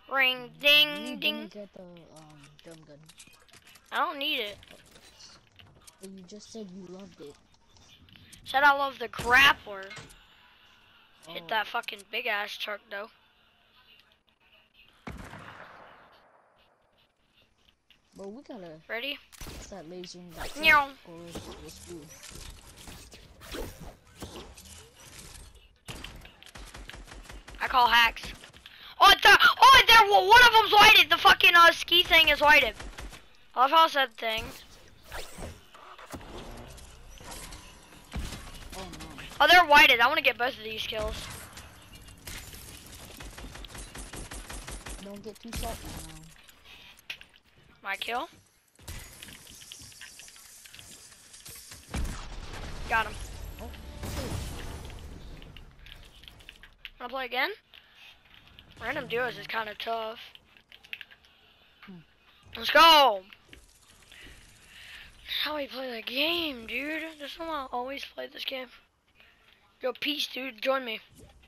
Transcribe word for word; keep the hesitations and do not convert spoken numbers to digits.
Ring, You ding, ding. didn't get the um drum gun. I don't need it. But you just said you loved it. Said I love the grappler. Oh. Hit that fucking big ass truck though. But we gotta Ready? start lasering that truck, Meow. or we'll screw. I call hacks. Oh, it's there. Oh, it's there. Well, one of them's whited. The fucking uh, ski thing is whited. I love how it said thing. Oh no. Oh, they're whited. I want to get both of these kills. Don't get too salty now. My kill. Got him. Oh. Wanna play again? Random duos is kind of tough. Hmm. Let's go. How we play the game, dude. This is how I always play this game. Yo, peace, dude. Join me.